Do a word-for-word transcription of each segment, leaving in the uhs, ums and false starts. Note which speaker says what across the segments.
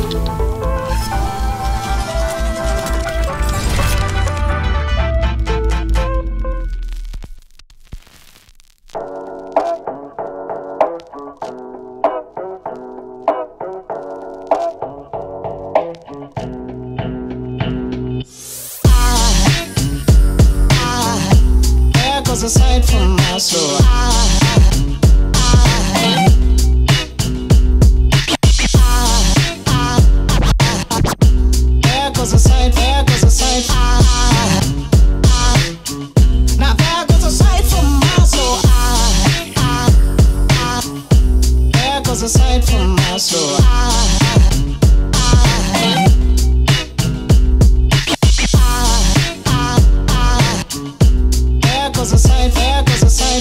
Speaker 1: Aside from my soul, there goes a sight, there goes a sight. Now there goes a sight from my soul. There goes a sight from my soul. There goes a sight, there goes a sight.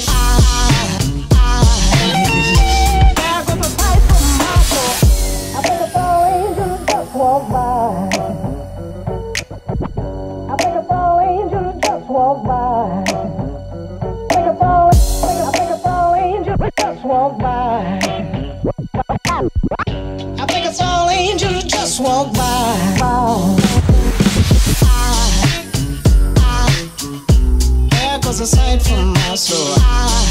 Speaker 1: There goes a sight from my soul. I think a tall angel just walked by. I think a tall angel just walked by. I think a tall, I think a tall angel just walked by. I think a tall angel just walked by. There goes a sight from my soul.